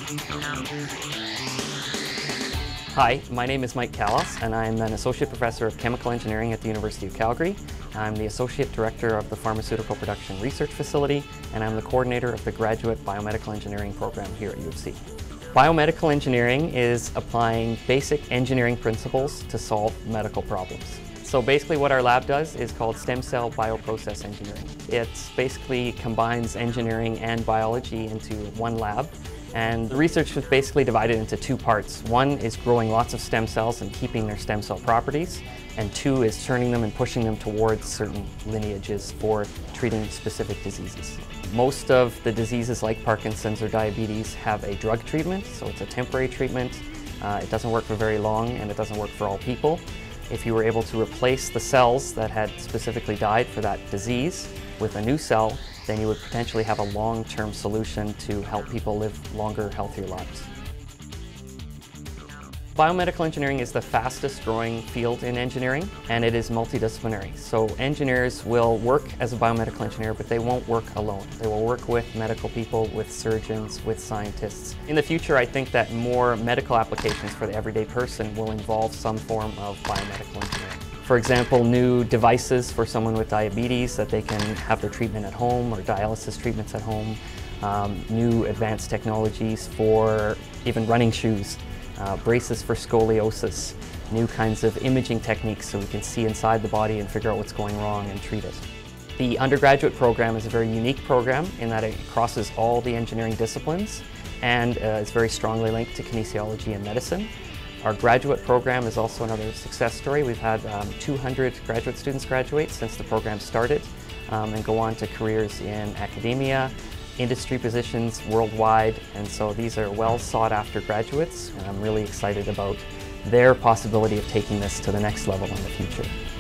Hi, my name is Mike Callas, and I'm an Associate Professor of Chemical Engineering at the University of Calgary. I'm the Associate Director of the Pharmaceutical Production Research Facility, and I'm the Coordinator of the Graduate Biomedical Engineering program here at U of C. Biomedical engineering is applying basic engineering principles to solve medical problems. So basically what our lab does is called stem cell bioprocess engineering. It basically combines engineering and biology into one lab. And the research was basically divided into two parts. One is growing lots of stem cells and keeping their stem cell properties. And two is turning them and pushing them towards certain lineages for treating specific diseases. Most of the diseases like Parkinson's or diabetes have a drug treatment, so it's a temporary treatment. It doesn't work for very long and it doesn't work for all people. If you were able to replace the cells that had specifically died for that disease with a new cell, then you would potentially have a long-term solution to help people live longer, healthier lives. Biomedical engineering is the fastest growing field in engineering, and it is multidisciplinary. So engineers will work as a biomedical engineer, but they won't work alone. They will work with medical people, with surgeons, with scientists. In the future, I think that more medical applications for the everyday person will involve some form of biomedical engineering. For example, new devices for someone with diabetes that they can have their treatment at home, or dialysis treatments at home. New advanced technologies for even running shoes. Braces for scoliosis, new kinds of imaging techniques so we can see inside the body and figure out what's going wrong and treat it. The undergraduate program is a very unique program in that it crosses all the engineering disciplines and is very strongly linked to kinesiology and medicine. Our graduate program is also another success story. We've had 200 graduate students graduate since the program started and go on to careers in academia, industry positions worldwide, and so these are well sought after graduates, and I'm really excited about their possibility of taking this to the next level in the future.